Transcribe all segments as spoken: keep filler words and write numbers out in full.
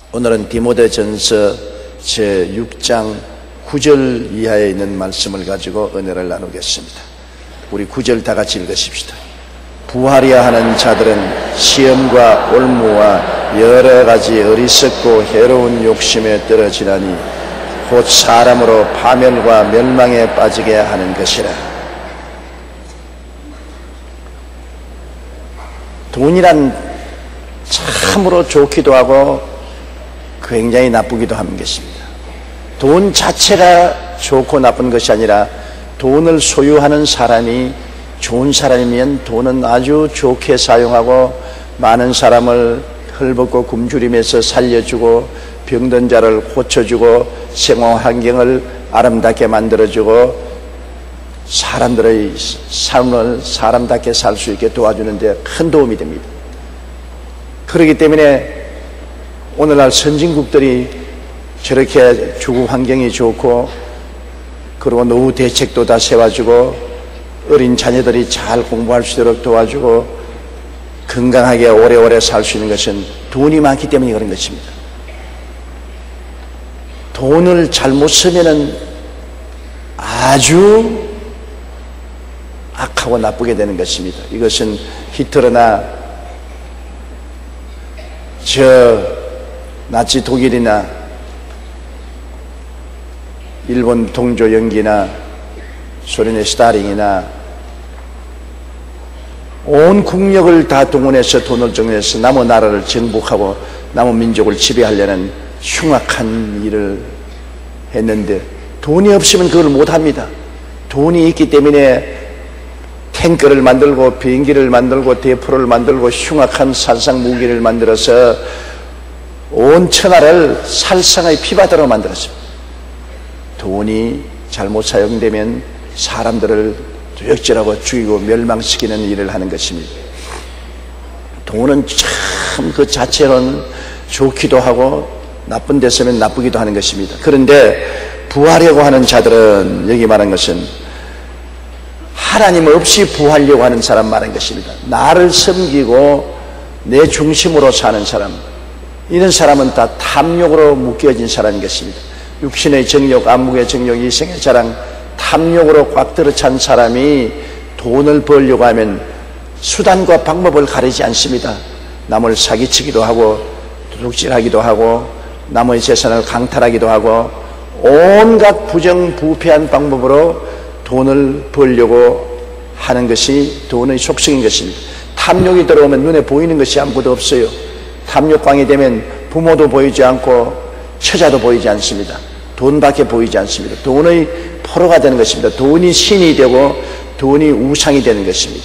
오늘은 디모데전서 제육 장 구 절 이하에 있는 말씀을 가지고 은혜를 나누겠습니다. 우리 구 절 다 같이 읽으십시다. 부하려 하는 자들은 시험과 올무와 여러 가지 어리석고 해로운 욕심에 떨어지나니 곧 사람으로 파멸과 멸망에 빠지게 하는 것이라. 돈이란 참으로 좋기도 하고 굉장히 나쁘기도 하는 것입니다. 돈 자체가 좋고 나쁜 것이 아니라 돈을 소유하는 사람이 좋은 사람이면 돈은 아주 좋게 사용하고 많은 사람을 헐벗고 굶주림에서 살려주고 병든 자를 고쳐주고 생활 환경을 아름답게 만들어주고 사람들의 삶을 사람답게 살 수 있게 도와주는 데 큰 도움이 됩니다. 그렇기 때문에 오늘날 선진국들이 저렇게 주거 환경이 좋고 그리고 노후 대책도 다 세워주고 어린 자녀들이 잘 공부할 수 있도록 도와주고 건강하게 오래오래 살 수 있는 것은 돈이 많기 때문에 그런 것입니다. 돈을 잘못 쓰면은 아주 악하고 나쁘게 되는 것입니다. 이것은 히틀러나 저 나치 독일이나 일본 동조 영기나 소련의 스타링이나 온 국력을 다 동원해서 돈을 정해서 남의 나라를 정복하고 남의 민족을 지배하려는 흉악한 일을 했는데 돈이 없으면 그걸 못합니다. 돈이 있기 때문에 탱크를 만들고 비행기를 만들고 대포를 만들고 흉악한 살상 무기를 만들어서 온 천하를 살상의 피바다로 만들었습니다. 돈이 잘못 사용되면 사람들을 역질하고 죽이고 멸망시키는 일을 하는 것입니다. 돈은 참 그 자체로는 좋기도 하고 나쁜 데 쓰면 나쁘기도 하는 것입니다. 그런데 부하려고 하는 자들은 여기 말한 것은 하나님 없이 부하려고 하는 사람 말한 것입니다. 나를 섬기고 내 중심으로 사는 사람, 이런 사람은 다 탐욕으로 묶여진 사람인 것입니다. 육신의 정욕, 안목의 정욕, 이생의 자랑, 탐욕으로 꽉 들어찬 사람이 돈을 벌려고 하면 수단과 방법을 가리지 않습니다. 남을 사기치기도 하고 도둑질하기도 하고 남의 재산을 강탈하기도 하고 온갖 부정부패한 방법으로 돈을 벌려고 하는 것이 돈의 속성인 것입니다. 탐욕이 들어오면 눈에 보이는 것이 아무것도 없어요. 탐욕광이 되면 부모도 보이지 않고 처자도 보이지 않습니다. 돈밖에 보이지 않습니다. 돈의 포로가 되는 것입니다. 돈이 신이 되고 돈이 우상이 되는 것입니다.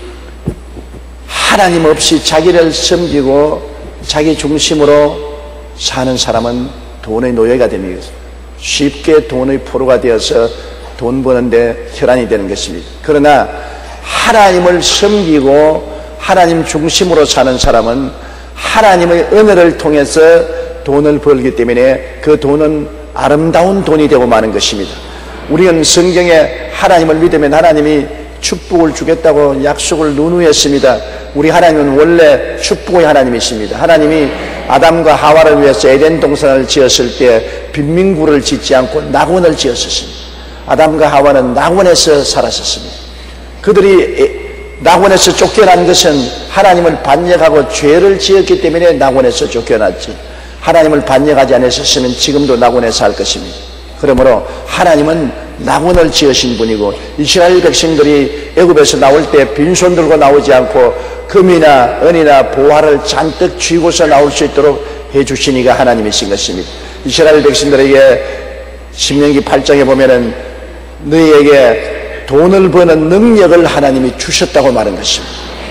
하나님 없이 자기를 섬기고 자기 중심으로 사는 사람은 돈의 노예가 됩니다. 쉽게 돈의 포로가 되어서 돈 버는데 혈안이 되는 것입니다. 그러나 하나님을 섬기고 하나님 중심으로 사는 사람은 하나님의 은혜를 통해서 돈을 벌기 때문에 그 돈은 아름다운 돈이 되고 마는 것입니다. 우리는 성경에 하나님을 믿으면 하나님이 축복을 주겠다고 약속을 누누했습니다. 우리 하나님은 원래 축복의 하나님이십니다. 하나님이 아담과 하와를 위해서 에덴 동산을 지었을 때 빈민구를 짓지 않고 낙원을 지었습니다. 아담과 하와는 낙원에서 살았었습니다. 그들이 낙원에서 쫓겨난 것은 하나님을 반역하고 죄를 지었기 때문에 낙원에서 쫓겨났지, 하나님을 반역하지 않으셨으면 지금도 낙원에 살 것입니다. 그러므로 하나님은 낙원을 지으신 분이고 이스라엘 백성들이 애굽에서 나올 때 빈손 들고 나오지 않고 금이나 은이나 보화를 잔뜩 쥐고서 나올 수 있도록 해주신 이가 하나님이신 것입니다. 이스라엘 백성들에게 신명기 팔 장에 보면은 너희에게 돈을 버는 능력을 하나님이 주셨다고 말한 것입니다.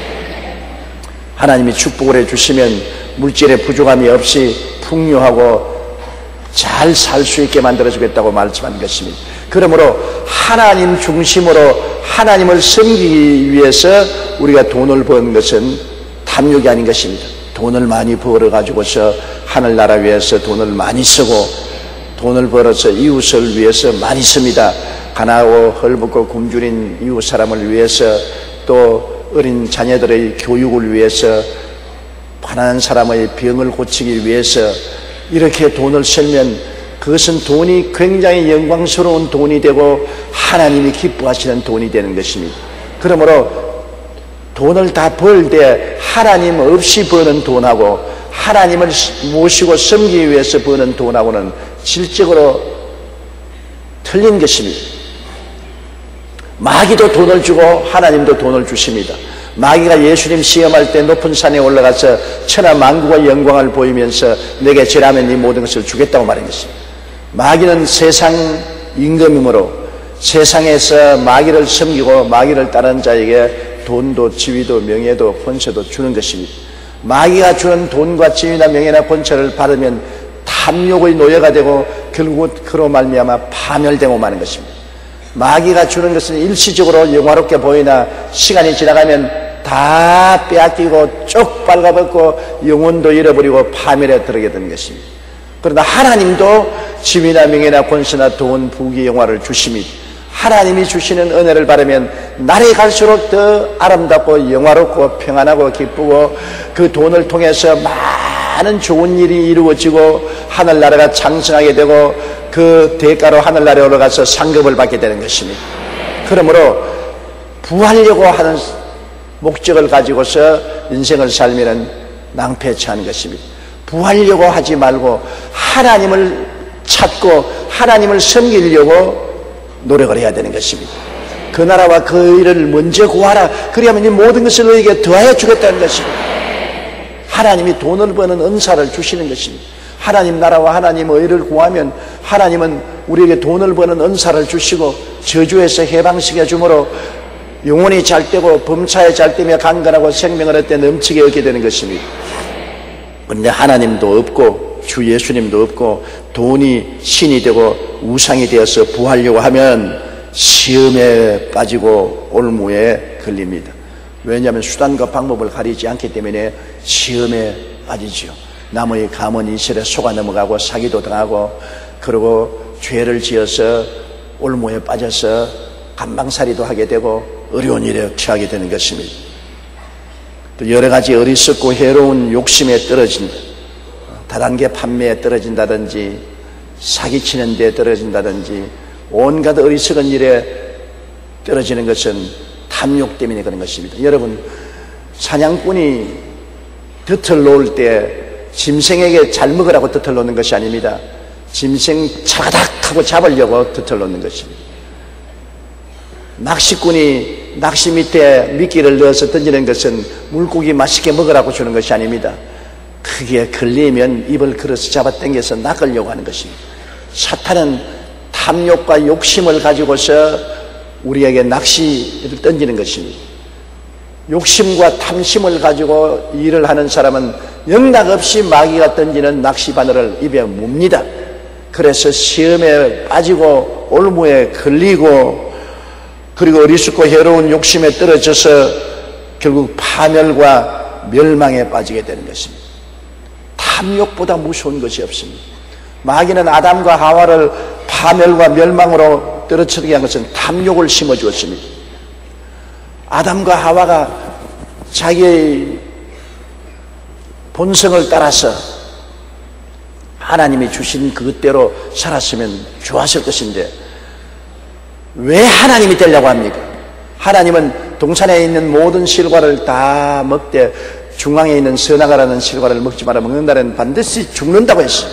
하나님이 축복을 해주시면 물질의 부족함이 없이 풍요하고 잘 살 수 있게 만들어주겠다고 말씀한 것입니다. 그러므로 하나님 중심으로 하나님을 섬기기 위해서 우리가 돈을 버는 것은 탐욕이 아닌 것입니다. 돈을 많이 벌어가지고서 하늘나라 위해서 돈을 많이 쓰고 돈을 벌어서 이웃을 위해서 많이 씁니다. 가난하고 헐벗고 굶주린 이웃 사람을 위해서 또 어린 자녀들의 교육을 위해서 가난한 사람의 병을 고치기 위해서 이렇게 돈을 sel면 그것은 돈이 굉장히 영광스러운 돈이 되고 하나님이 기뻐하시는 돈이 되는 것입니다. 그러므로 돈을 다 벌 때 하나님 없이 버는 돈하고 하나님을 모시고 섬기기 위해서 버는 돈하고는 질적으로 틀린 것입니다. 마귀도 돈을 주고 하나님도 돈을 주십니다. 마귀가 예수님 시험할 때 높은 산에 올라가서 천하 만국의 영광을 보이면서 내게 절하면 이 모든 것을 주겠다고 말한 것입니다. 마귀는 세상 임금이므로 세상에서 마귀를 섬기고 마귀를 따르는 자에게 돈도 지위도 명예도 권세도 주는 것입니다. 마귀가 주는 돈과 지위나 명예나 권세를 받으면 탐욕의 노예가 되고 결국은 그로 말미암아 파멸되고 마는 것입니다. 마귀가 주는 것은 일시적으로 영화롭게 보이나 시간이 지나가면 다 빼앗기고 쭉 빨가벗고 영혼도 잃어버리고 파멸에 들어게 되는 것입니다. 그러나 하나님도 지위나 명예나 권세나 돈, 부귀, 영화를 주십니다. 하나님이 주시는 은혜를 받으면 날이 갈수록 더 아름답고 영화롭고 평안하고 기쁘고 그 돈을 통해서 많은 좋은 일이 이루어지고 하늘나라가 장성하게 되고 그 대가로 하늘나라에 올라가서 상급을 받게 되는 것입니다. 그러므로 부하려고 하는 목적을 가지고서 인생을 살면 낭패치 하는 것입니다. 부하려고 하지 말고 하나님을 찾고 하나님을 섬기려고 노력을 해야 되는 것입니다. 그 나라와 그 일을 먼저 구하라. 그리하면 이 모든 것을 너에게 더하여 주겠다는 것입니다. 하나님이 돈을 버는 은사를 주시는 것입니다. 하나님 나라와 하나님의 의를 구하면 하나님은 우리에게 돈을 버는 은사를 주시고 저주에서 해방시켜 주므로 영혼이 잘 되고 범사에 잘 되며 강건하고 생명을 얻되 넘치게 얻게 되는 것입니다. 그런데 하나님도 없고 주 예수님도 없고 돈이 신이 되고 우상이 되어서 부하려고 하면 시험에 빠지고 올무에 걸립니다. 왜냐하면 수단과 방법을 가리지 않기 때문에 시험에 빠지죠. 남의 가문 이슬에 속아 넘어가고 사기도 당하고 그리고 죄를 지어서 올무에 빠져서 간방살이도 하게 되고 어려운 일에 처하게 되는 것입니다. 또 여러 가지 어리석고 해로운 욕심에 떨어진다. 다단계 판매에 떨어진다든지 사기치는 데 떨어진다든지 온갖 어리석은 일에 떨어지는 것은 탐욕 때문에 그런 것입니다. 여러분, 사냥꾼이 덫을 놓을 때 짐승에게 잘 먹으라고 덫을 놓는 것이 아닙니다. 짐승 차가닥 하고 잡으려고 덫을 놓는 것입니다. 낚시꾼이 낚시 밑에 미끼를 넣어서 던지는 것은 물고기 맛있게 먹으라고 주는 것이 아닙니다. 크게 걸리면 입을 걸어서 잡아당겨서 낚으려고 하는 것입니다. 사탄은 탐욕과 욕심을 가지고서 우리에게 낚시를 던지는 것입니다. 욕심과 탐심을 가지고 일을 하는 사람은 영락없이 마귀가 던지는 낚시바늘을 입에 뭅니다. 그래서 시험에 빠지고 올무에 걸리고 그리고 어리석고 해로운 욕심에 떨어져서 결국 파멸과 멸망에 빠지게 되는 것입니다. 탐욕보다 무서운 것이 없습니다. 마귀는 아담과 하와를 파멸과 멸망으로 떨어뜨리게 한 것은 탐욕을 심어주었습니다. 아담과 하와가 자기의 본성을 따라서 하나님이 주신 그것대로 살았으면 좋았을 것인데 왜 하나님이 되려고 합니까? 하나님은 동산에 있는 모든 실과를 다 먹되 중앙에 있는 선악과라는 실과를 먹지 마라. 먹는 날에는 반드시 죽는다고 했어요.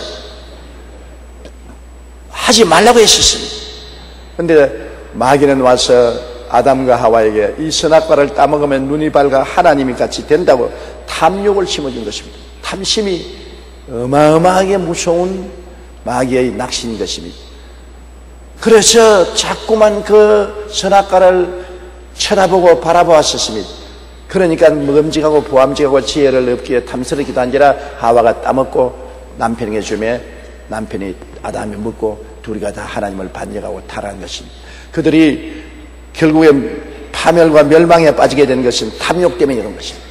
하지 말라고 했었습니다. 그런데 마귀는 와서 아담과 하와에게 이 선악과를 따먹으면 눈이 밝아 하나님이 같이 된다고 탐욕을 심어준 것입니다. 탐심이 어마어마하게 무서운 마귀의 낚시인 것입니다. 그래서 자꾸만 그 선악과를 쳐다보고 바라보았었습니다. 그러니까 먹음직하고 보암직하고 지혜를 얻기에 탐스럽기도 한지라 하와가 따먹고 남편에게 주매 남편이 아담이 먹고 둘이가 다 하나님을 반역하고 타락한 것입니다. 그들이 결국엔 파멸과 멸망에 빠지게 된 것은 탐욕 때문에 그런 것입니다.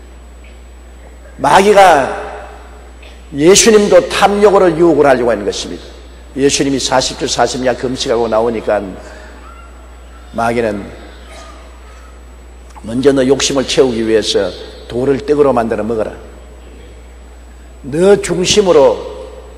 마귀가 예수님도 탐욕으로 유혹을 하려고 하는 것입니다. 예수님이 사십 주 사십 야 금식하고 나오니까 마귀는 먼저 너 욕심을 채우기 위해서 돌을 떡으로 만들어 먹어라. 너 중심으로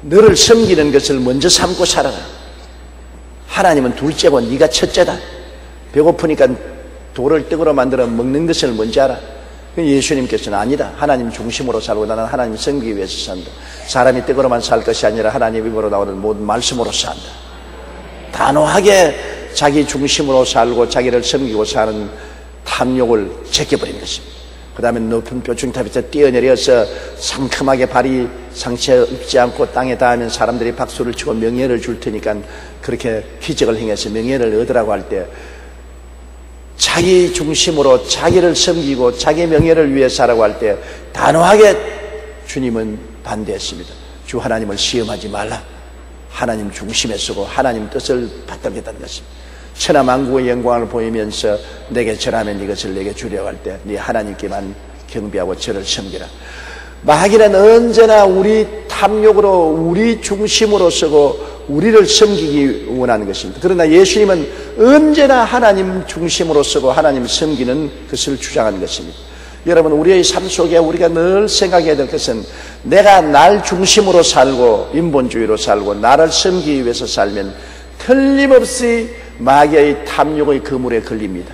너를 섬기는 것을 먼저 삼고 살아라. 하나님은 둘째고 네가 첫째다. 배고프니까 돌을 떡으로 만들어 먹는 것을 먼저 알아. 예수님께서는 아니다. 하나님 중심으로 살고 나는 하나님 섬기기 위해서 산다. 사람이 떡으로만 살 것이 아니라 하나님 입으로 나오는 모든 말씀으로 산다. 단호하게 자기 중심으로 살고 자기를 섬기고 사는 탐욕을 제껴버린 것입니다. 그 다음에 높은 뼈중탑에서 뛰어내려서 상큼하게 발이 상처 입지 않고 땅에 닿으면 사람들이 박수를 치고 명예를 줄 테니까 그렇게 기적을 행해서 명예를 얻으라고 할 때 자기 중심으로 자기를 섬기고 자기 명예를 위해 살라고 할 때 단호하게 주님은 반대했습니다. 주 하나님을 시험하지 말라. 하나님 중심에 서고 하나님 뜻을 받들겠다는 것입니다. 천하만국의 영광을 보이면서 내게 절하면 이것을 내게 주려고 할 때 네 하나님께만 경배하고 저를 섬기라. 마귀는 언제나 우리 탐욕으로 우리 중심으로 서고 우리를 섬기기 원하는 것입니다. 그러나 예수님은 언제나 하나님 중심으로 서고 하나님 섬기는 것을 주장하는 것입니다. 여러분, 우리의 삶 속에 우리가 늘 생각해야 될 것은 내가 날 중심으로 살고 인본주의로 살고 나를 섬기기 위해서 살면 틀림없이 마귀의 탐욕의 그물에 걸립니다.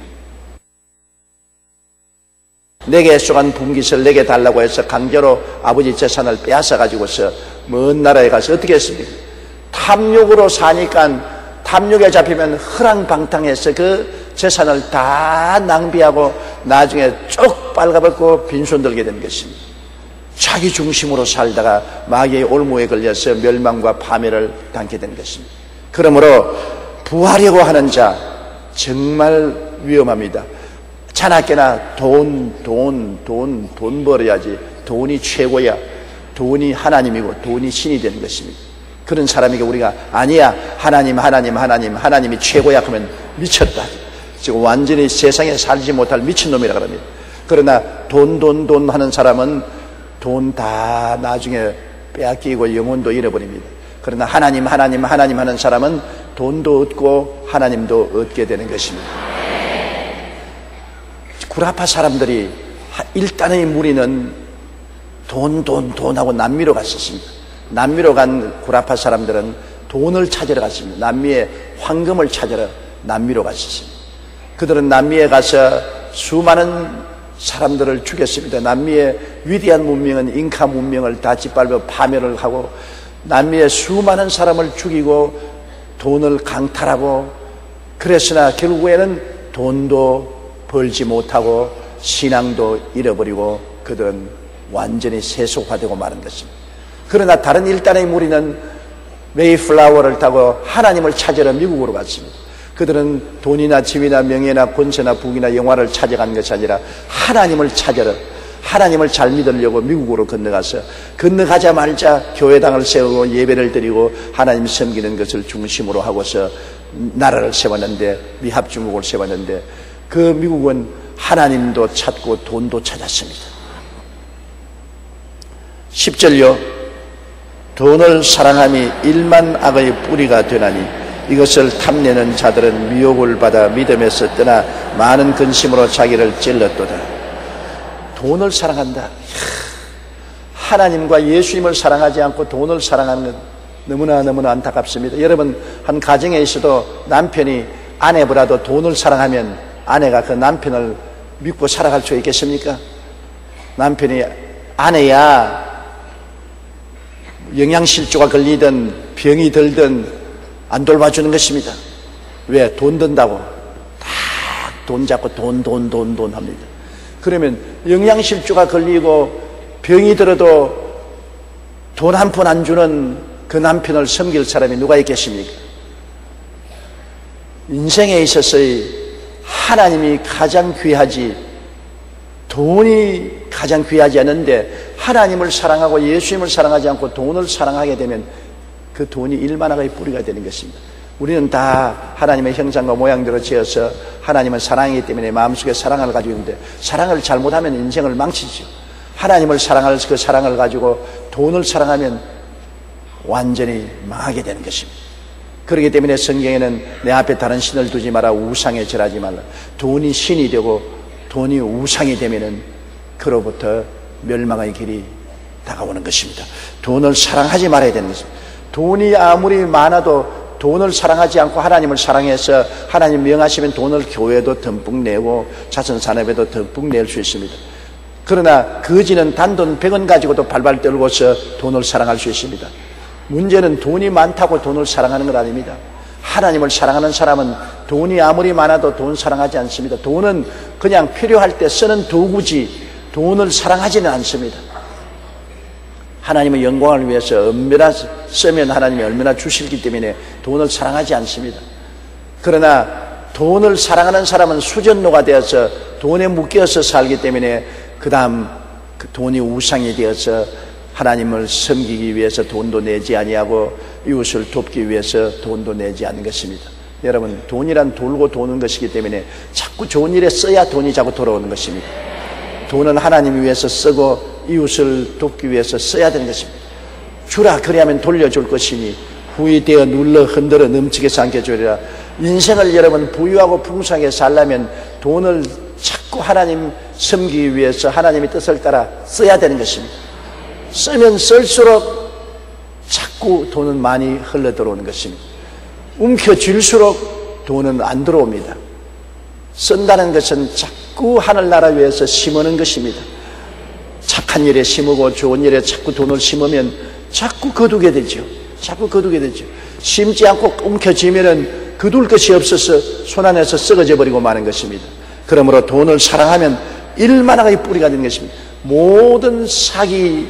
내게 속한 분깃을 내게 달라고 해서 강제로 아버지 재산을 빼앗아 가지고서 먼 나라에 가서 어떻게 했습니까? 탐욕으로 사니까 탐욕에 잡히면 허랑방탕해서 그 재산을 다 낭비하고 나중에 쭉 빨가벗고 빈손 들게 된 것입니다. 자기 중심으로 살다가 마귀의 올무에 걸려서 멸망과 파멸을 당게 된 것입니다. 그러므로 부하려고 하는 자 정말 위험합니다. 자나깨나 돈, 돈, 돈, 돈 벌어야지. 돈이 최고야. 돈이 하나님이고 돈이 신이 되는 것입니다. 그런 사람에게 우리가 아니야, 하나님, 하나님, 하나님, 하나님이 최고야 하면 미쳤다. 지금 완전히 세상에 살지 못할 미친놈이라 그럽니다. 그러나 돈, 돈, 돈 하는 사람은 돈 다 나중에 빼앗기고 영혼도 잃어버립니다. 그러나 하나님, 하나님, 하나님 하는 사람은 돈도 얻고 하나님도 얻게 되는 것입니다. 구라파 사람들이 일단의 무리는 돈, 돈, 돈하고 남미로 갔었습니다. 남미로 간 구라파 사람들은 돈을 찾으러 갔습니다. 남미에 황금을 찾으러 남미로 갔었습니다. 그들은 남미에 가서 수많은 사람들을 죽였습니다. 남미의 위대한 문명은 잉카 문명을 다 짓밟아 파멸을 하고 남미의 수많은 사람을 죽이고 돈을 강탈하고 그랬으나 결국에는 돈도 벌지 못하고 신앙도 잃어버리고 그들은 완전히 세속화되고 마는 것입니다. 그러나 다른 일단의 무리는 메이플라워를 타고 하나님을 찾으러 미국으로 갔습니다. 그들은 돈이나 지위나 명예나 권세나 부귀나 영화를 찾아간 것이 아니라 하나님을 찾으러 하나님을 잘 믿으려고 미국으로 건너가서 건너가자마자 교회당을 세우고 예배를 드리고 하나님 섬기는 것을 중심으로 하고서 나라를 세웠는데 미합중국을 세웠는데 그 미국은 하나님도 찾고 돈도 찾았습니다. 십 절요. 돈을 사랑함이 일만 악의 뿌리가 되나니 이것을 탐내는 자들은 미혹을 받아 믿음에서 떠나 많은 근심으로 자기를 찔렀도다. 돈을 사랑한다. 하나님과 예수님을 사랑하지 않고 돈을 사랑하는 것 너무나 너무나 안타깝습니다. 여러분, 한 가정에 있어도 남편이 아내보다도 돈을 사랑하면 아내가 그 남편을 믿고 살아갈 수 있겠습니까? 남편이 아내야 영양실조가 걸리든 병이 들든 안 돌봐주는 것입니다. 왜? 돈 든다고 다 돈 잡고 돈 돈 돈 돈 합니다. 그러면 영양실조가 걸리고 병이 들어도 돈 한 푼 안 주는 그 남편을 섬길 사람이 누가 있겠습니까? 인생에 있어서의 하나님이 가장 귀하지 돈이 가장 귀하지 않은데 하나님을 사랑하고 예수님을 사랑하지 않고 돈을 사랑하게 되면 그 돈이 일만하의 뿌리가 되는 것입니다. 우리는 다 하나님의 형상과 모양대로 지어서 하나님은 사랑이기 때문에 마음속에 사랑을 가지고 있는데 사랑을 잘못하면 인생을 망치죠. 하나님을 사랑할 그 사랑을 가지고 돈을 사랑하면 완전히 망하게 되는 것입니다. 그렇기 때문에 성경에는 내 앞에 다른 신을 두지 마라, 우상에 절하지 말라. 돈이 신이 되고 돈이 우상이 되면은 그로부터 멸망의 길이 다가오는 것입니다. 돈을 사랑하지 말아야 되는 것입니다. 돈이 아무리 많아도 돈을 사랑하지 않고 하나님을 사랑해서 하나님 명하시면 돈을 교회도 듬뿍 내고 자선산업에도 듬뿍 낼 수 있습니다. 그러나 거지는 단돈 백 원 가지고도 발발 떨고서 돈을 사랑할 수 있습니다. 문제는 돈이 많다고 돈을 사랑하는 건 아닙니다. 하나님을 사랑하는 사람은 돈이 아무리 많아도 돈 사랑하지 않습니다. 돈은 그냥 필요할 때 쓰는 도구지 돈을 사랑하지는 않습니다. 하나님의 영광을 위해서 얼마나 쓰면 하나님이 얼마나 주시기 때문에 돈을 사랑하지 않습니다. 그러나 돈을 사랑하는 사람은 수전노가 되어서 돈에 묶여서 살기 때문에 그 다음 그 돈이 우상이 되어서 하나님을 섬기기 위해서 돈도 내지 아니하고 이웃을 돕기 위해서 돈도 내지 않는 것입니다. 여러분, 돈이란 돌고 도는 것이기 때문에 자꾸 좋은 일에 써야 돈이 자꾸 돌아오는 것입니다. 돈은 하나님 위해서 쓰고 이웃을 돕기 위해서 써야 되는 것입니다. 주라 그리하면 돌려줄 것이니 후이 되어 눌러 흔들어 넘치게 삼켜주리라. 인생을 여러분 부유하고 풍성하게 살려면 돈을 자꾸 하나님 섬기기 위해서 하나님의 뜻을 따라 써야 되는 것입니다. 쓰면 쓸수록 자꾸 돈은 많이 흘러 들어오는 것입니다. 움켜쥘수록 돈은 안 들어옵니다. 쓴다는 것은 자꾸 하늘나라 위해서 심으는 것입니다. 착한 일에 심고 좋은 일에 자꾸 돈을 심으면 자꾸 거두게 되죠. 자꾸 거두게 되죠. 심지 않고 움켜쥐면은 거둘 것이 없어서 손 안에서 썩어져 버리고 마는 것입니다. 그러므로 돈을 사랑하면 일만하게 뿌리가 되는 것입니다. 모든 사기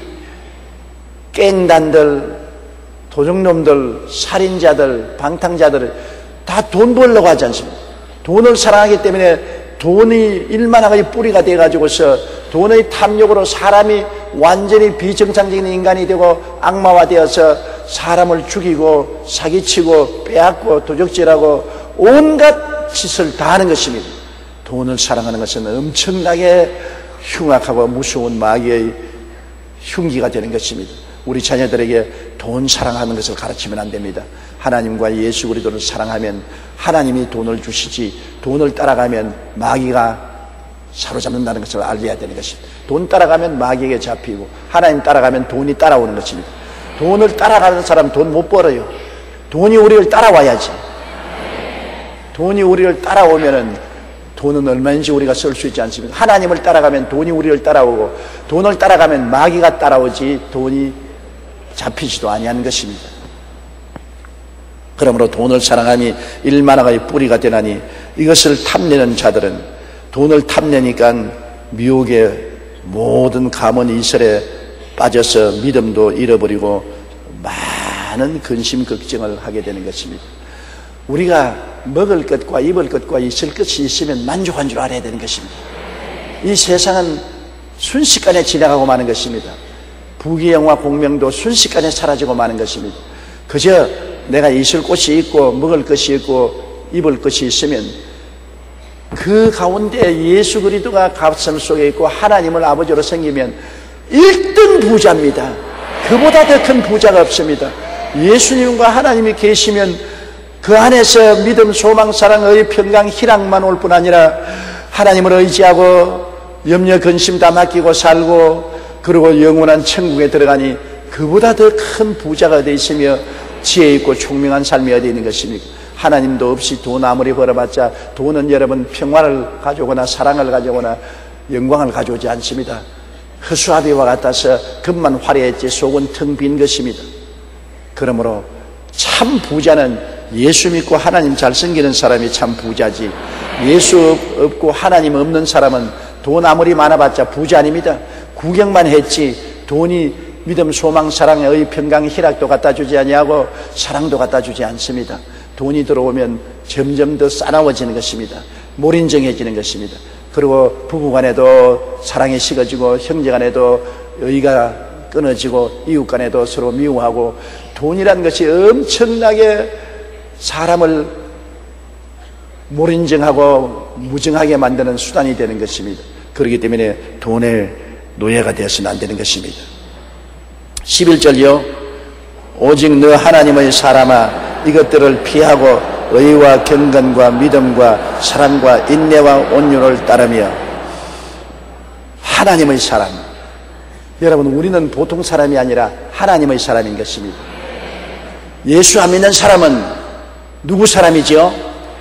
깽단들, 도둑놈들, 살인자들, 방탕자들 다 돈 벌려고 하지 않습니다. 돈을 사랑하기 때문에 돈이 일만하게 뿌리가 돼가지고서 돈의 탐욕으로 사람이 완전히 비정상적인 인간이 되고 악마화되어서 사람을 죽이고 사기치고 빼앗고 도적질하고 온갖 짓을 다 하는 것입니다. 돈을 사랑하는 것은 엄청나게 흉악하고 무서운 마귀의 흉기가 되는 것입니다. 우리 자녀들에게 돈 사랑하는 것을 가르치면 안 됩니다. 하나님과 예수 그리스도를 사랑하면 하나님이 돈을 주시지 돈을 따라가면 마귀가 사로잡는다는 것을 알려야 되는 것입니다. 돈 따라가면 마귀에게 잡히고 하나님 따라가면 돈이 따라오는 것입니다. 돈을 따라가는 사람 돈 못 벌어요. 돈이 우리를 따라와야지. 돈이 우리를 따라오면은 돈은 얼마인지 우리가 쓸 수 있지 않습니까? 하나님을 따라가면 돈이 우리를 따라오고 돈을 따라가면 마귀가 따라오지 돈이 잡히지도 아니하는 것입니다. 그러므로 돈을 사랑함이 일만하게 뿌리가 되나니 이것을 탐내는 자들은 돈을 탐내니까 미혹의 모든 가문 이설에 빠져서 믿음도 잃어버리고 많은 근심 걱정을 하게 되는 것입니다. 우리가 먹을 것과 입을 것과 있을 것이 있으면 만족한 줄 알아야 되는 것입니다. 이 세상은 순식간에 지나가고 마는 것입니다. 부귀영화 공명도 순식간에 사라지고 마는 것입니다. 그저 내가 있을 곳이 있고 먹을 것이 있고 입을 것이 있으면 그 가운데 예수 그리스도가 가슴 속에 있고 하나님을 아버지로 섬기면 일 등 부자입니다. 그보다 더 큰 부자가 없습니다. 예수님과 하나님이 계시면 그 안에서 믿음, 소망, 사랑, 의, 평강, 희락만 올 뿐 아니라 하나님을 의지하고 염려, 근심 다 맡기고 살고 그리고 영원한 천국에 들어가니 그보다 더 큰 부자가 어디 있으며 지혜 있고 총명한 삶이 어디 있는 것입니까? 하나님도 없이 돈 아무리 벌어봤자 돈은 여러분 평화를 가져오거나 사랑을 가져오거나 영광을 가져오지 않습니다. 허수아비와 같아서 겉만 화려했지 속은 텅 빈 것입니다. 그러므로 참 부자는 예수 믿고 하나님 잘 섬기는 사람이 참 부자지, 예수 없고 하나님 없는 사람은 돈 아무리 많아봤자 부자 아닙니다. 구경만 했지 돈이 믿음, 소망, 사랑, 의, 평강, 희락도 갖다 주지 아니하고 사랑도 갖다 주지 않습니다. 돈이 들어오면 점점 더 싸나워지는 것입니다. 몰인정해지는 것입니다. 그리고 부부간에도 사랑이 식어지고 형제간에도 의가 끊어지고 이웃간에도 서로 미워하고 돈이라는 것이 엄청나게 사람을 몰인정하고 무정하게 만드는 수단이 되는 것입니다. 그렇기 때문에 돈의 노예가 되어서는 안 되는 것입니다. 십일 절이요. 오직 너 하나님의 사람아 이것들을 피하고 의와 경건과 믿음과 사랑과 인내와 온유를 따르며. 하나님의 사람, 여러분 우리는 보통 사람이 아니라 하나님의 사람인 것입니다. 예수 안 믿는 사람은 누구 사람이죠?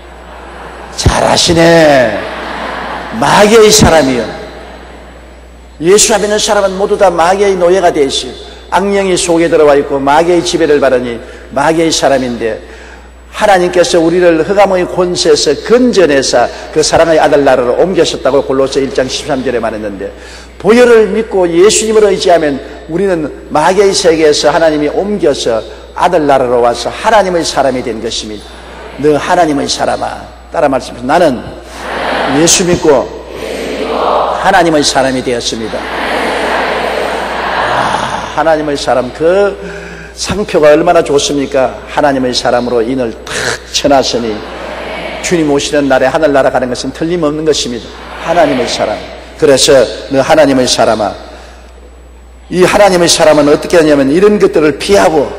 잘하시네. 마귀의 사람이요. 예수 안 믿는 사람은 모두 다 마귀의 노예가 되어 있어요. 악령이 속에 들어와 있고 마귀의 지배를 받으니 마귀의 사람인데, 하나님께서 우리를 흑암의 권세에서 건져내사 그 사랑의 아들 나라로 옮기셨다고 골로새 일 장 십삼 절에 말했는데, 보혈을 믿고 예수님을 의지하면 우리는 마귀의 세계에서 하나님이 옮겨서 아들 나라로 와서 하나님의 사람이 된 것입니다. 너 하나님의 사람아, 따라 말씀하세요. 나는 예수 믿고 하나님의 사람이 되었습니다. 아, 하나님의 사람, 그 상표가 얼마나 좋습니까? 하나님의 사람으로 인을 탁 쳐놨으니 주님 오시는 날에 하늘나라 가는 것은 틀림없는 것입니다. 하나님의 사람. 그래서 너 하나님의 사람아, 이 하나님의 사람은 어떻게 하냐면 이런 것들을 피하고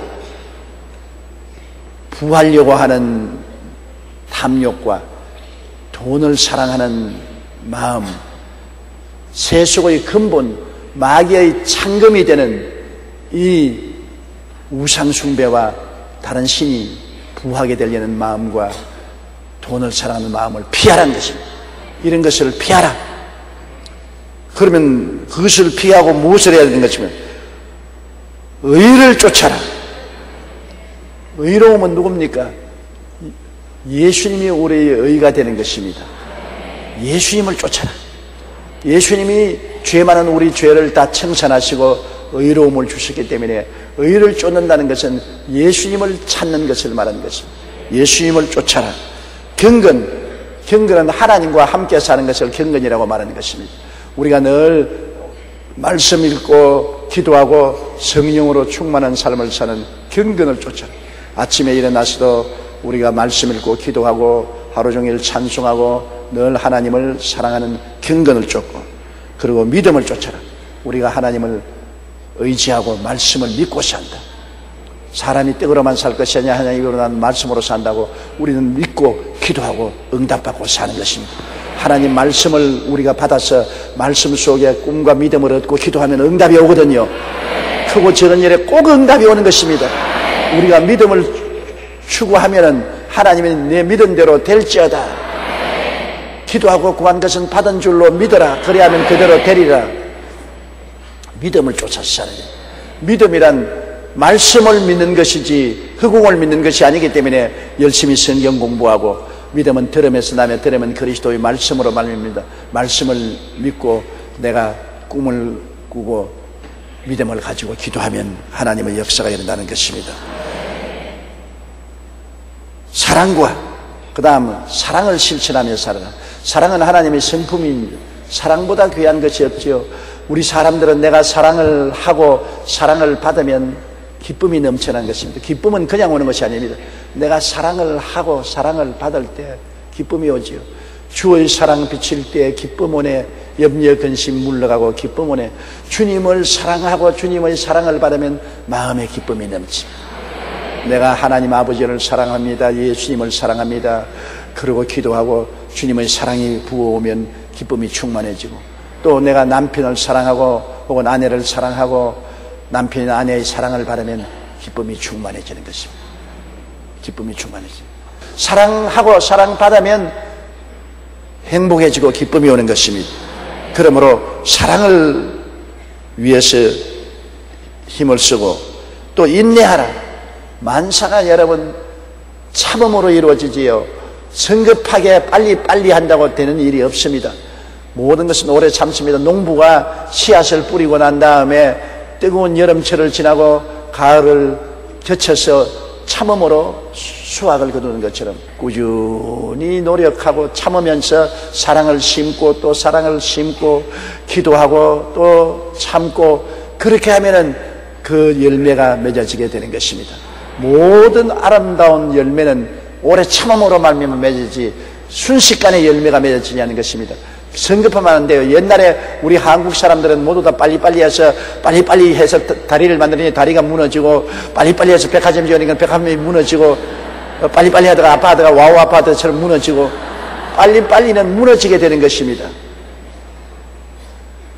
부하려고 하는 탐욕과 돈을 사랑하는 마음, 세속의 근본, 마귀의 창금이 되는 이 우상숭배와 다른 신이 부하게 되려는 마음과 돈을 사랑하는 마음을 피하라는 것입니다. 이런 것을 피하라. 그러면 그것을 피하고 무엇을 해야 되는 것이면 의를 쫓아라. 의로움은 누굽니까? 예수님이 우리의 의가 되는 것입니다. 예수님을 쫓아라. 예수님이 죄 많은 우리 죄를 다 청산하시고 의로움을 주셨기 때문에 의를 쫓는다는 것은 예수님을 찾는 것을 말하는 것입니다. 예수님을 쫓아라. 경건, 경건은 하나님과 함께 사는 것을 경건이라고 말하는 것입니다. 우리가 늘 말씀 읽고 기도하고 성령으로 충만한 삶을 사는 경건을 쫓아라. 아침에 일어나서도 우리가 말씀 읽고 기도하고 하루 종일 찬송하고 늘 하나님을 사랑하는 경건을 쫓고, 그리고 믿음을 쫓아라. 우리가 하나님을 의지하고 말씀을 믿고 산다. 사람이 떡으로만 살 것이 아니라 하나님으로 난 말씀으로 산다고 우리는 믿고 기도하고 응답받고 사는 것입니다. 하나님 말씀을 우리가 받아서 말씀 속에 꿈과 믿음을 얻고 기도하면 응답이 오거든요. 크고 작은 일에 꼭 응답이 오는 것입니다. 우리가 믿음을 추구하면은 하나님이 내 믿음대로 될지어다. 기도하고 구한 것은 받은 줄로 믿어라. 그래야만 그대로 되리라. 믿음을 쫓아서 살아야 돼요. 믿음이란 말씀을 믿는 것이지 허공을 믿는 것이 아니기 때문에 열심히 성경 공부하고, 믿음은 들음에서 나며 들음은 그리스도의 말씀으로 말입니다. 말씀을 믿고 내가 꿈을 꾸고 믿음을 가지고 기도하면 하나님의 역사가 일어나는 것입니다. 사랑과 그 다음 사랑을 실천하며 살아라. 사랑은 하나님의 성품입니다. 사랑보다 귀한 것이 없죠. 우리 사람들은 내가 사랑을 하고 사랑을 받으면 기쁨이 넘쳐난 것입니다. 기쁨은 그냥 오는 것이 아닙니다. 내가 사랑을 하고 사랑을 받을 때 기쁨이 오지요. 주의 사랑 비칠 때 기쁨 오네. 염려 근심 물러가고 기쁨 오네. 주님을 사랑하고 주님의 사랑을 받으면 마음의 기쁨이 넘칩니다. 내가 하나님 아버지를 사랑합니다. 예수님을 사랑합니다. 그리고 기도하고 주님의 사랑이 부어오면 기쁨이 충만해지고, 또 내가 남편을 사랑하고 혹은 아내를 사랑하고 남편이나 아내의 사랑을 받으면 기쁨이 충만해지는 것입니다. 기쁨이 충만해집니다. 사랑하고 사랑받으면 행복해지고 기쁨이 오는 것입니다. 그러므로 사랑을 위해서 힘을 쓰고 또 인내하라. 만사가 여러분 참음으로 이루어지지요. 성급하게 빨리빨리 한다고 되는 일이 없습니다. 모든 것은 오래 참습니다. 농부가 씨앗을 뿌리고 난 다음에 뜨거운 여름철을 지나고 가을을 거쳐서 참음으로 수확을 거두는 것처럼 꾸준히 노력하고 참으면서 사랑을 심고 또 사랑을 심고 기도하고 또 참고, 그렇게 하면은 그 열매가 맺어지게 되는 것입니다. 모든 아름다운 열매는 오래 참음으로 말미암아 맺어지지 순식간에 열매가 맺어지지 않는 것입니다. 성급하면 안 돼요. 옛날에 우리 한국 사람들은 모두 다 빨리빨리 해서 빨리빨리 해서 다리를 만들더니 다리가 무너지고, 빨리빨리 해서 백화점 지으니까 백화점이 무너지고, 빨리빨리 하다가 아파하다가 와우 아파트처럼 무너지고, 빨리빨리는 무너지게 되는 것입니다.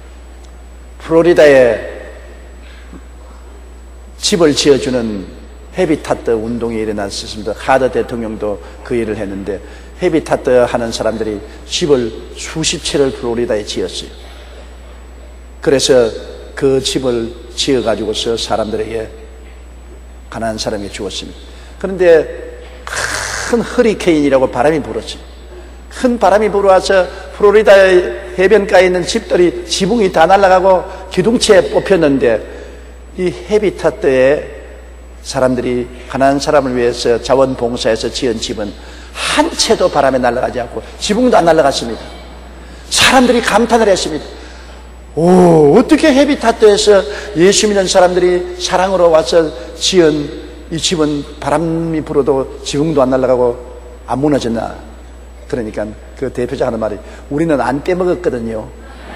플로리다에 집을 지어주는 헤비타트 운동이 일어났었습니다. 카터 대통령도 그 일을 했는데 헤비타트 하는 사람들이 집을 수십 채를 플로리다에 지었어요. 그래서 그 집을 지어가지고서 사람들에게, 가난한 사람에게 주었습니다. 그런데 큰 허리케인이라고 바람이 불었어요. 큰 바람이 불어와서 플로리다의 해변가에 있는 집들이 지붕이 다 날아가고 기둥채에 뽑혔는데, 이 헤비타트에 사람들이 가난한 사람을 위해서 자원봉사해서 지은 집은 한 채도 바람에 날아가지 않고 지붕도 안 날아갔습니다. 사람들이 감탄을 했습니다. 오, 어떻게 헤비타트에서 예수 믿는 사람들이 사랑으로 와서 지은 이 집은 바람이 불어도 지붕도 안 날아가고 안 무너졌나? 그러니까 그 대표자 하는 말이, 우리는 안 떼먹었거든요.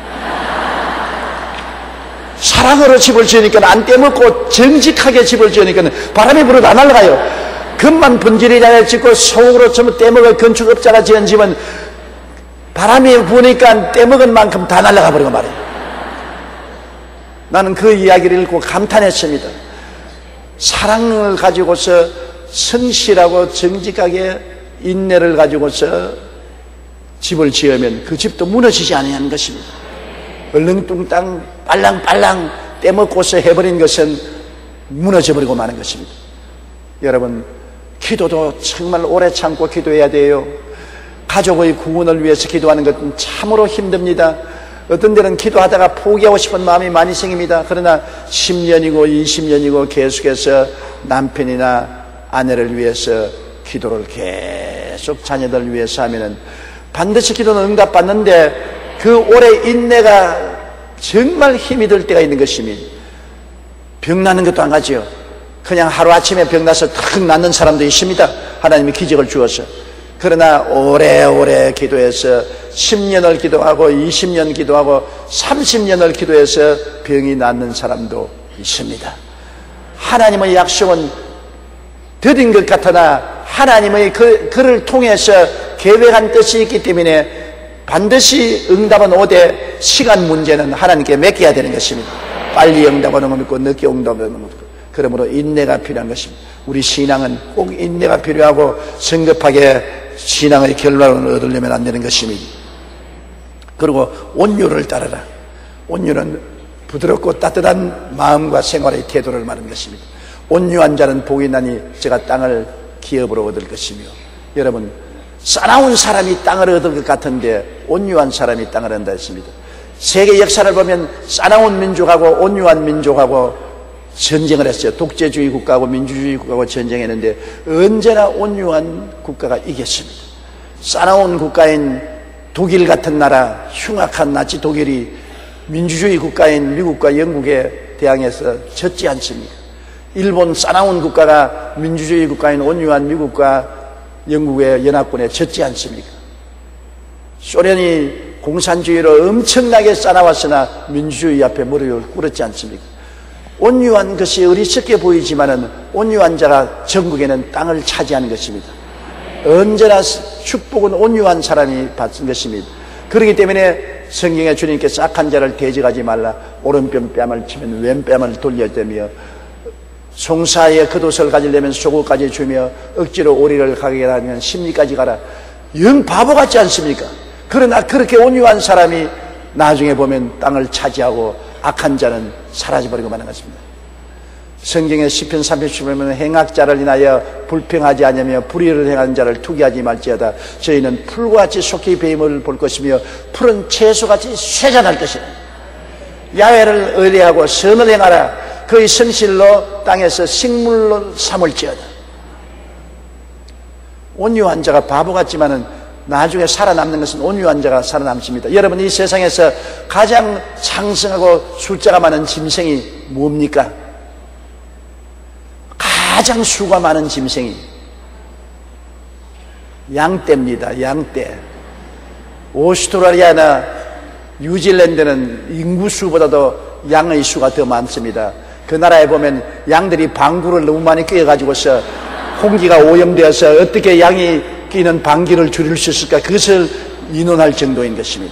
사랑으로 집을 지으니까 안 떼먹고 정직하게 집을 지으니까 바람이 불어도 안 날아가요. 금만 분질이잖아요. 짓고 속으로 전부 떼먹을 건축업자가 지은 집은 바람이 부니까 떼먹은 만큼 다 날아가 버린 거 말이에요. 나는 그 이야기를 읽고 감탄했습니다. 사랑을 가지고서 성실하고 정직하게 인내를 가지고서 집을 지으면 그 집도 무너지지 않냐는 것입니다. 얼렁뚱땅 빨랑빨랑 떼먹고서 해버린 것은 무너져버리고 마는 것입니다. 여러분, 기도도 정말 오래 참고 기도해야 돼요. 가족의 구원을 위해서 기도하는 것은 참으로 힘듭니다. 어떤 때는 기도하다가 포기하고 싶은 마음이 많이 생깁니다. 그러나 십 년이고 이십 년이고 계속해서 남편이나 아내를 위해서 기도를 계속 자녀들을 위해서 하면은 반드시 기도는 응답받는데, 그 오래 인내가 정말 힘이 들 때가 있는 것입니다. 병 나는 것도 안 가지요. 그냥 하루아침에 병 나서 탁 낫는 사람도 있습니다. 하나님이 기적을 주어서. 그러나 오래오래 기도해서 십 년을 기도하고 이십 년 기도하고 삼십 년을 기도해서 병이 낫는 사람도 있습니다. 하나님의 약속은 드린 것 같으나 하나님의 그, 그를 통해서 계획한 뜻이 있기 때문에 반드시 응답은 오되 시간 문제는 하나님께 맡겨야 되는 것입니다. 빨리 응답은 없고 늦게 응답은 없고, 그러므로 인내가 필요한 것입니다. 우리 신앙은 꼭 인내가 필요하고 성급하게 신앙의 결론을 얻으려면 안 되는 것입니다. 그리고 온유를 따르라. 온유는 부드럽고 따뜻한 마음과 생활의 태도를 말하는 것입니다. 온유한 자는 복이 나니 제가 땅을 기업으로 얻을 것이며, 여러분, 싸나운 사람이 땅을 얻을 것 같은데 온유한 사람이 땅을 얻는다 했습니다. 세계 역사를 보면 싸나운 민족하고 온유한 민족하고 전쟁을 했어요. 독재주의 국가하고 민주주의 국가하고 전쟁했는데 언제나 온유한 국가가 이겼습니다. 싸나운 국가인 독일 같은 나라, 흉악한 나치 독일이 민주주의 국가인 미국과 영국에 대항해서 졌지 않습니까? 일본 싸나운 국가가 민주주의 국가인 온유한 미국과 영국의 연합군에 졌지 않습니까? 소련이 공산주의로 엄청나게 싸나왔으나 민주주의 앞에 무릎을 꿇었지 않습니까? 온유한 것이 어리석게 보이지만은 온유한 자가 전국에는 땅을 차지하는 것입니다. 언제나 축복은 온유한 사람이 받은 것입니다. 그렇기 때문에 성경에 주님께서 악한 자를 대적하지 말라, 오른편 뺨을 치면 왼뺨을 돌려대며 송사에 겉옷을 가지려면 속옷까지 주며 억지로 오리를 가게 하면 심리까지 가라. 영 바보 같지 않습니까? 그러나 그렇게 온유한 사람이 나중에 보면 땅을 차지하고 악한 자는 사라져버리고 마는 것입니다. 성경의 시편 삼십칠 편에 보면 행악자를 인하여 불평하지 않으며 불의를 행하는 자를 투기하지 말지어다. 저희는 풀과 같이 속히 뱀을 볼 것이며 푸른 채소같이 쇠잔할 것이다. 야훼를 의뢰하고 선을 행하라. 그의 성실로 땅에서 식물로 삼을지어다. 온유한 자가 바보 같지만은 나중에 살아남는 것은 온유한 자가 살아남습니다. 여러분, 이 세상에서 가장 창성하고 숫자가 많은 짐승이 뭡니까? 가장 수가 많은 짐승이 양떼입니다. 양떼. 오스트레일리아나 뉴질랜드는 인구수보다도 양의 수가 더 많습니다. 그 나라에 보면 양들이 방구를 너무 많이 뀌어가지고서 공기가 오염되어서 어떻게 양이 끼는 방귀를 줄일 수 있을까, 그것을 의논할 정도인 것입니다.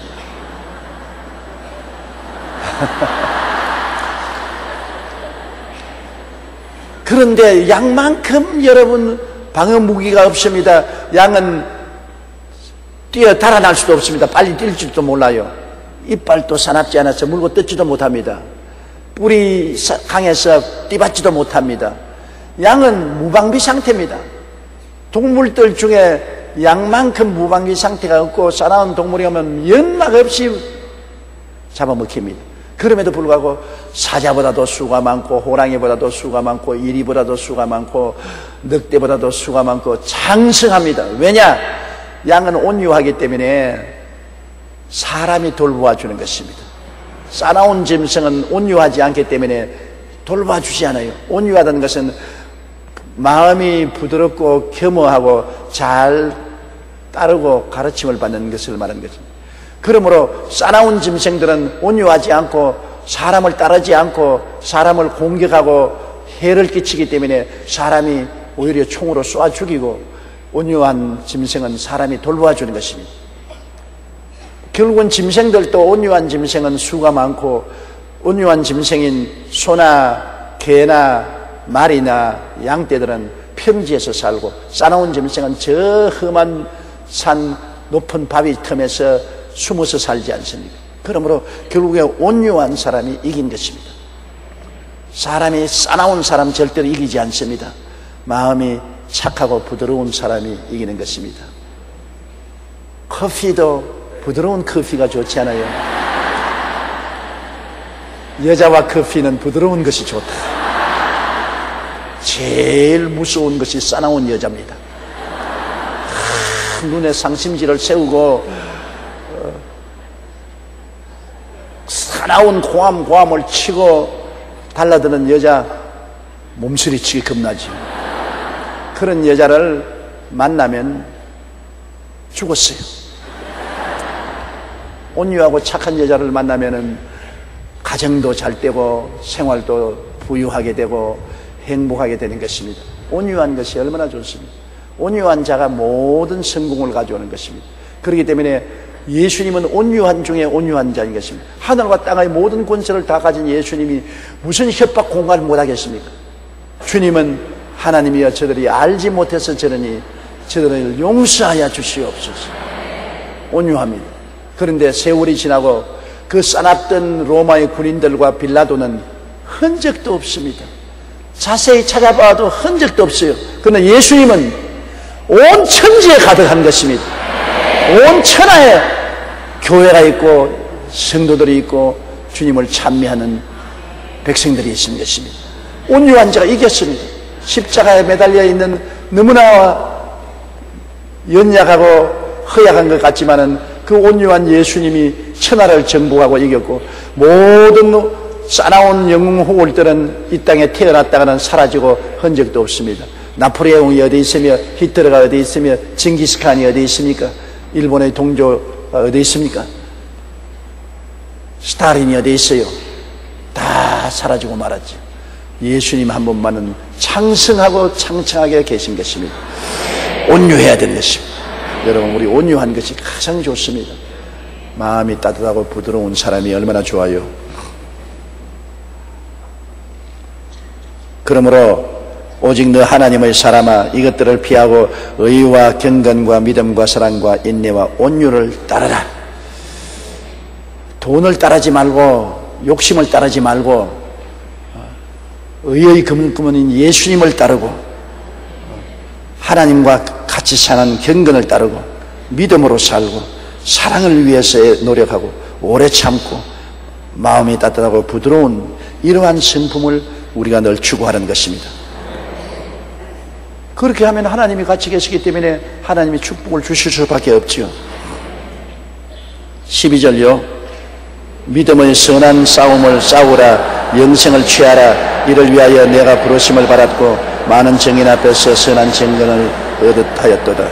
그런데 양만큼 여러분 방어 무기가 없습니다. 양은 뛰어 달아날 수도 없습니다. 빨리 뛸 줄도 몰라요. 이빨도 사납지 않아서 물고 뜯지도 못합니다. 뿔이 강해서 뛰받지도 못합니다. 양은 무방비 상태입니다. 동물들 중에 양만큼 무방비 상태가 없고 사나운 동물이 오면 연락 없이 잡아먹힙니다. 그럼에도 불구하고 사자보다도 수가 많고 호랑이보다도 수가 많고 이리보다도 수가 많고 늑대보다도 수가 많고 장성합니다. 왜냐? 양은 온유하기 때문에 사람이 돌보아 주는 것입니다. 싸나운 짐승은 온유하지 않기 때문에 돌봐 주지 않아요. 온유하다는 것은 마음이 부드럽고 겸허하고 잘 따르고 가르침을 받는 것을 말하는 것입니다. 그러므로 싸나운 짐승들은 온유하지 않고 사람을 따르지 않고 사람을 공격하고 해를 끼치기 때문에 사람이 오히려 총으로 쏘아 죽이고, 온유한 짐승은 사람이 돌보아 주는 것입니다. 결국은 짐승들도 온유한 짐승은 수가 많고, 온유한 짐승인 소나 개나 말이나 양떼들은 평지에서 살고, 싸나운 짐승은 저 험한 산 높은 바위 틈에서 숨어서 살지 않습니까? 그러므로 결국에 온유한 사람이 이긴 것입니다. 사람이 싸나운 사람 절대로 이기지 않습니다. 마음이 착하고 부드러운 사람이 이기는 것입니다. 커피도 부드러운 커피가 좋지 않아요? 여자와 커피는 부드러운 것이 좋다. 제일 무서운 것이 싸나운 여자입니다. 하, 눈에 상심지를 세우고 어, 사나운 고함 고함을 치고 달라드는 여자 몸서리치기 겁나지. 그런 여자를 만나면 죽었어요. 온유하고 착한 여자를 만나면은 가정도 잘 되고 생활도 부유하게 되고 행복하게 되는 것입니다. 온유한 것이 얼마나 좋습니다. 온유한 자가 모든 성공을 가져오는 것입니다. 그렇기 때문에 예수님은 온유한 중에 온유한 자인 것입니다. 하늘과 땅의 모든 권세를 다 가진 예수님이 무슨 협박 공간을 못하겠습니까? 주님은 하나님이여 저들이 알지 못해서 저러니 저들을 용서하여 주시옵소서. 온유합니다. 그런데 세월이 지나고 그 싸납던 로마의 군인들과 빌라도는 흔적도 없습니다. 자세히 찾아봐도 흔적도 없어요. 그러나 예수님은 온 천지에 가득한 것입니다. 온 천하에 교회가 있고 성도들이 있고 주님을 찬미하는 백성들이 있는 것입니다. 온유한 자가 이겼습니다. 십자가에 매달려 있는 너무나 연약하고 허약한 것 같지만은 그 온유한 예수님이 천하를 정복하고 이겼고, 모든 싸나운 영웅 호울들은 이 땅에 태어났다가는 사라지고 흔적도 없습니다. 나폴레옹이 어디 있으며, 히틀러가 어디 있으며, 징기스칸이 어디 있습니까? 일본의 동조가 어디 있습니까? 스탈린이 어디 있어요? 다 사라지고 말았죠. 예수님 한 분만은 창성하고 창창하게 계신 것입니다. 온유해야 되는 것입니다. 여러분, 우리 온유한 것이 가장 좋습니다. 마음이 따뜻하고 부드러운 사람이 얼마나 좋아요. 그러므로 오직 너 하나님의 사람아, 이것들을 피하고 의와 경건과 믿음과 사랑과 인내와 온유를 따르라. 돈을 따르지 말고, 욕심을 따르지 말고, 의의 근원인 예수님을 따르고, 하나님과 같이 사는 경건을 따르고, 믿음으로 살고, 사랑을 위해서 노력하고, 오래 참고, 마음이 따뜻하고 부드러운 이러한 성품을 우리가 늘 추구하는 것입니다. 그렇게 하면 하나님이 같이 계시기 때문에 하나님이 축복을 주실 수밖에 없지요. 십이 절요. 믿음의 선한 싸움을 싸우라. 영생을 취하라. 이를 위하여 내가 부르심을 받았고 많은 증인 앞에서 선한 증거를 얻었 하였도다.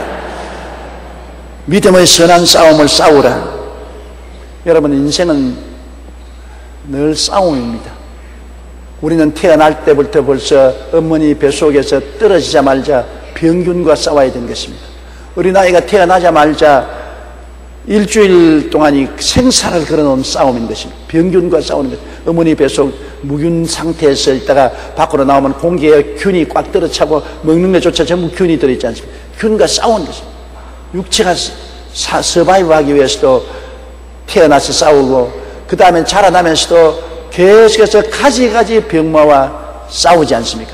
믿음의 선한 싸움을 싸우라. 여러분, 인생은 늘 싸움입니다. 우리는 태어날 때부터 벌써 어머니 뱃속에서 떨어지자마자 병균과 싸워야 되는 것입니다. 우리 나이가 태어나자마자 일주일 동안이 생사를 걸어놓은 싸움인 것입니다. 병균과 싸우는 것. 어머니 뱃속 무균 상태에서 있다가 밖으로 나오면 공기에 균이 꽉 들어차고 먹는 것조차 전부 균이 들어있지 않습니까? 균과 싸우는 것입니다. 육체가 사, 서바이브 하기 위해서도 태어나서 싸우고, 그 다음에 자라나면서도 계속해서 가지가지 병마와 싸우지 않습니까?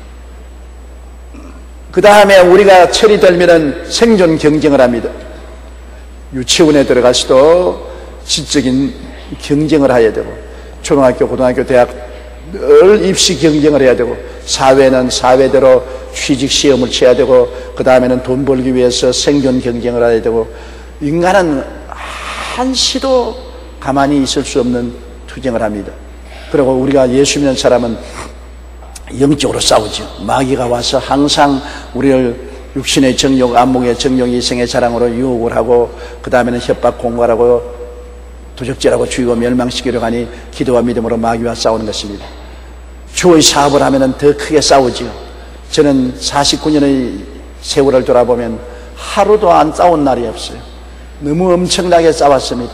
그 다음에 우리가 철이 들면은 생존 경쟁을 합니다. 유치원에 들어가서도 지적인 경쟁을 해야 되고, 초등학교, 고등학교, 대학 늘 입시 경쟁을 해야 되고, 사회는 사회대로 취직 시험을 쳐야 되고, 그 다음에는 돈 벌기 위해서 생존 경쟁을 해야 되고, 인간은 한시도 가만히 있을 수 없는 투쟁을 합니다. 그리고 우리가 예수 믿는 사람은 영적으로 싸우죠. 마귀가 와서 항상 우리를 육신의 정욕, 안목의 정욕, 이생의 자랑으로 유혹을 하고, 그 다음에는 협박, 공갈하고 도적질하고 죽이고 멸망시키려고 하니 기도와 믿음으로 마귀와 싸우는 것입니다. 주의 사업을 하면 더 크게 싸우지요. 저는 사십구 년의 세월을 돌아보면 하루도 안 싸운 날이 없어요. 너무 엄청나게 싸웠습니다.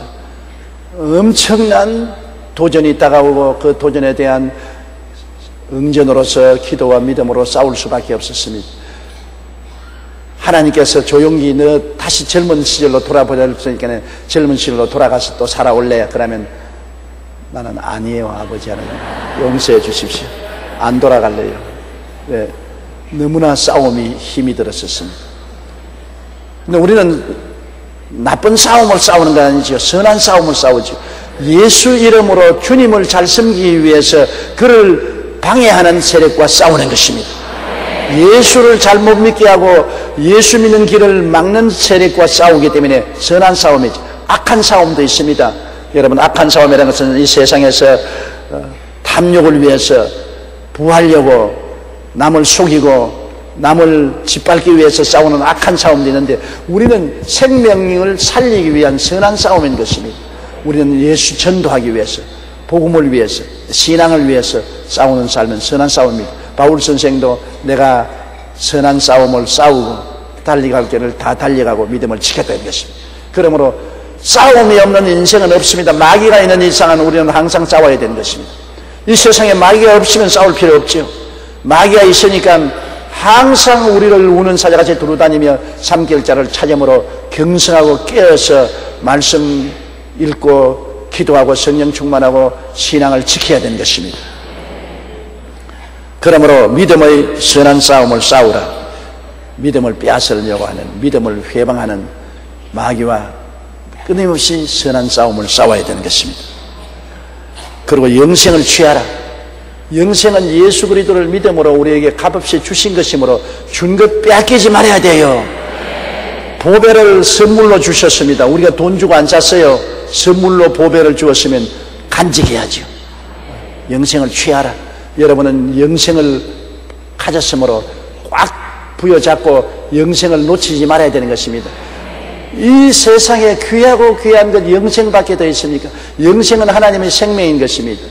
엄청난 도전이 다가오고 그 도전에 대한 응전으로서 기도와 믿음으로 싸울 수밖에 없었습니다. 하나님께서 조용히 너 다시 젊은 시절로 돌아보려니까 젊은 시절로 돌아가서 또 살아올래? 그러면 나는 아니에요, 아버지 하나님. 용서해 주십시오. 안 돌아갈래요. 네. 너무나 싸움이 힘이 들었었습니다. 근데 우리는 나쁜 싸움을 싸우는 건 아니죠. 선한 싸움을 싸우죠. 예수 이름으로 주님을 잘 섬기기 위해서 그를 방해하는 세력과 싸우는 것입니다. 예수를 잘못 믿게 하고 예수 믿는 길을 막는 세력과 싸우기 때문에 선한 싸움이죠. 악한 싸움도 있습니다. 여러분, 악한 싸움이라는 것은 이 세상에서 탐욕을 위해서 부하려고 남을 속이고 남을 짓밟기 위해서 싸우는 악한 싸움도 있는데, 우리는 생명을 살리기 위한 선한 싸움인 것입니다. 우리는 예수 전도하기 위해서, 복음을 위해서, 신앙을 위해서 싸우는 삶은 선한 싸움입니다. 바울 선생도 내가 선한 싸움을 싸우고 달려갈 길을 다 달려가고 믿음을 지켰다는 것입니다. 그러므로 싸움이 없는 인생은 없습니다. 마귀가 있는 이상은 우리는 항상 싸워야 되는 것입니다. 이 세상에 마귀가 없으면 싸울 필요 없죠. 마귀가 있으니까 항상 우리를 우는 사자같이 두루다니며 삼킬자를 찾음으로 경성하고 깨어서 말씀 읽고 기도하고 성령 충만하고 신앙을 지켜야 되는 것입니다. 그러므로 믿음의 선한 싸움을 싸우라. 믿음을 빼앗으려고 하는, 믿음을 회방하는 마귀와 끊임없이 선한 싸움을 싸워야 되는 것입니다. 그리고 영생을 취하라. 영생은 예수 그리스도를 믿음으로 우리에게 값없이 주신 것이므로 준 것 빼앗기지 말아야 돼요. 보배를 선물로 주셨습니다. 우리가 돈 주고 안 샀어요. 선물로 보배를 주었으면 간직해야죠. 영생을 취하라. 여러분은 영생을 가졌으므로 꽉 부여잡고 영생을 놓치지 말아야 되는 것입니다. 이 세상에 귀하고 귀한 것 영생밖에 더 있습니까? 영생은 하나님의 생명인 것입니다.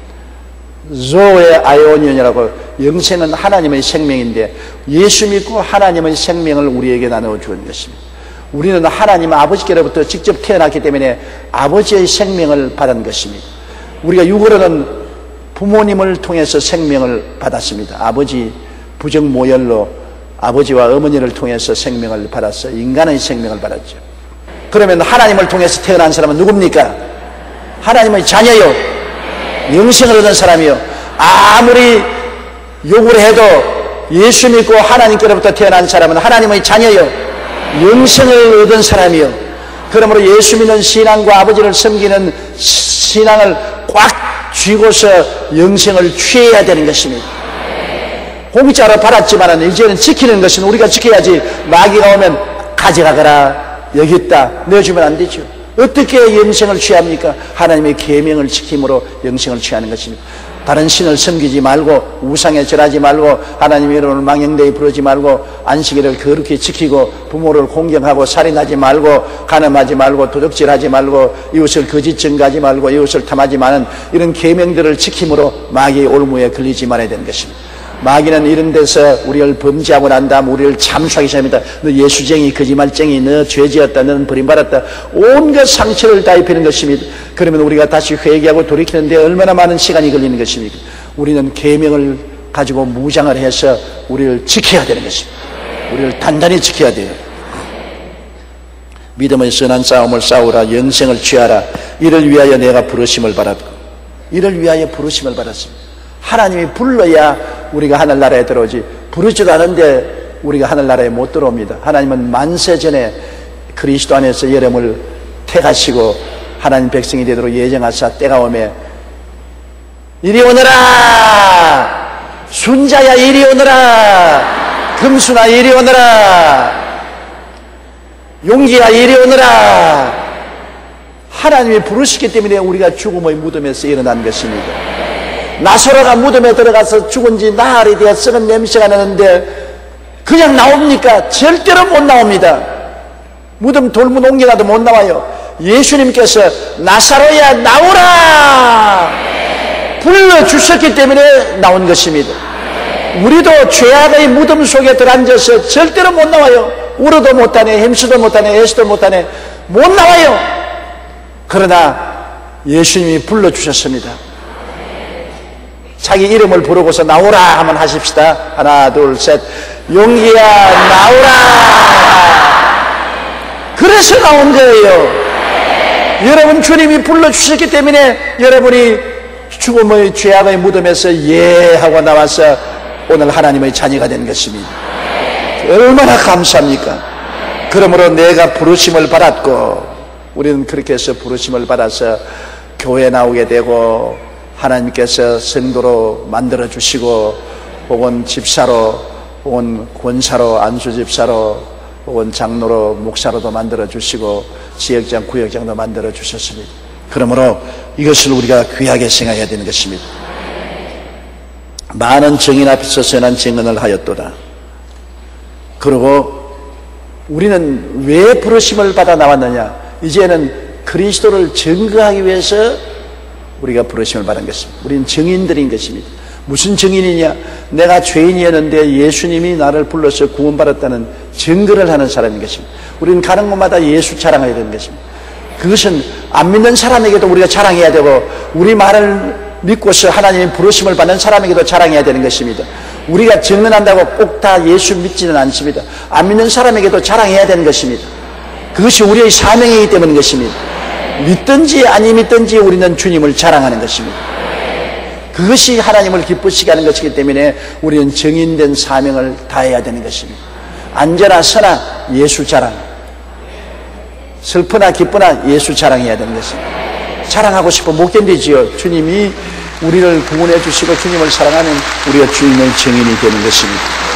조의 아이오니언이라고, 영생은 하나님의 생명인데 예수 믿고 하나님의 생명을 우리에게 나누어 주는 것입니다. 우리는 하나님 아버지께로부터 직접 태어났기 때문에 아버지의 생명을 받은 것입니다. 우리가 육으로는 부모님을 통해서 생명을 받았습니다. 아버지 부정모혈로 아버지와 어머니를 통해서 생명을 받았어. 인간의 생명을 받았죠. 그러면 하나님을 통해서 태어난 사람은 누굽니까? 하나님의 자녀요. 영생을 얻은 사람이요. 아무리 욕을 해도 예수 믿고 하나님께로부터 태어난 사람은 하나님의 자녀요. 영생을 얻은 사람이요. 그러므로 예수 믿는 신앙과 아버지를 섬기는 신앙을 꽉 쥐고서 영생을 취해야 되는 것입니다. 공짜로 받았지만 이제는 지키는 것은 우리가 지켜야지. 마귀가 오면 가져가거라, 여기 있다, 내주면 안 되죠. 어떻게 영생을 취합니까? 하나님의 계명을 지킴으로 영생을 취하는 것입니다. 다른 신을 섬기지 말고 우상에 절하지 말고 하나님의 이름을 망령되이 부르지 말고 안식일을 거룩히 지키고 부모를 공경하고 살인하지 말고 간음하지 말고 도둑질하지 말고 이웃을 거짓 증거하지 말고 이웃을 탐하지 마는 이런 계명들을 지킴으로 마귀의 올무에 걸리지 말아야 되는 것입니다. 마귀는 이런 데서 우리를 범죄하고 난 다음 우리를 참수하기 시작합니다. 너 예수쟁이, 거짓말쟁이, 너 죄지었다, 너는 버림받았다. 온갖 상처를 다 입히는 것입니다. 그러면 우리가 다시 회개하고 돌이키는데 얼마나 많은 시간이 걸리는 것입니까? 우리는 계명을 가지고 무장을 해서 우리를 지켜야 되는 것입니다. 우리를 단단히 지켜야 돼요. 믿음의 선한 싸움을 싸우라. 영생을 취하라. 이를 위하여 내가 부르심을 받았고, 이를 위하여 부르심을 받았습니다. 하나님이 불러야 우리가 하늘나라에 들어오지, 부르지도 않은데 우리가 하늘나라에 못 들어옵니다. 하나님은 만세 전에 그리스도 안에서 여러분을 택하시고 하나님 백성이 되도록 예정하사 때가 오매 이리 오너라, 순자야 이리 오너라, 금수나 이리 오너라, 용기야 이리 오너라. 하나님이 부르시기 때문에 우리가 죽음의 무덤에서 일어난 것입니다. 나사로가 무덤에 들어가서 죽은 지 나흘이 되어 썩은 냄새가 나는데 그냥 나옵니까? 절대로 못 나옵니다. 무덤 돌문 옮겨가도 못 나와요. 예수님께서 나사로야 나오라 불러주셨기 때문에 나온 것입니다. 우리도 죄악의 무덤 속에 들어앉아서 절대로 못 나와요. 울어도 못하네, 힘쓰도 못하네, 애쓰도 못하네, 못 나와요. 그러나 예수님이 불러주셨습니다. 자기 이름을 부르고서 나오라 하면 하십시다. 하나 둘 셋. 용기야 나오라. 그래서 나온 거예요. 여러분 주님이 불러주셨기 때문에 여러분이 죽음의 죄악의 무덤에서 예 하고 나와서 오늘 하나님의 자녀가 된 것입니다. 얼마나 감사합니까? 그러므로 내가 부르심을 받았고, 우리는 그렇게 해서 부르심을 받아서 교회 나오게 되고 하나님께서 성도로 만들어 주시고, 혹은 집사로, 혹은 권사로, 안수집사로, 혹은 장로로, 목사로도 만들어 주시고 지역장, 구역장도 만들어 주셨습니다. 그러므로 이것을 우리가 귀하게 생각해야 되는 것입니다. 많은 증인 앞에서 선한 증언을 하였도다. 그리고 우리는 왜 부르심을 받아 나왔느냐? 이제는 그리스도를 증거하기 위해서 우리가 부르심을 받은 것입니다. 우리는 증인들인 것입니다. 무슨 증인이냐? 내가 죄인이었는데 예수님이 나를 불러서 구원받았다는 증거를 하는 사람인 것입니다. 우리는 가는 곳마다 예수 자랑해야 되는 것입니다. 그것은 안 믿는 사람에게도 우리가 자랑해야 되고, 우리 말을 믿고서 하나님의 부르심을 받는 사람에게도 자랑해야 되는 것입니다. 우리가 증언한다고 꼭 다 예수 믿지는 않습니다. 안 믿는 사람에게도 자랑해야 되는 것입니다. 그것이 우리의 사명이기 때문인 것입니다. 믿든지 아니 믿든지 우리는 주님을 자랑하는 것입니다. 그것이 하나님을 기쁘시게 하는 것이기 때문에 우리는 정인된 사명을 다해야 되는 것입니다. 안전하 서나 예수 자랑, 슬프나 기쁘나 예수 자랑해야 되는 것입니다. 자랑하고 싶어 못 견디지요. 주님이 우리를 구원해 주시고 주님을 사랑하는 우리가 주님의 증인이 되는 것입니다.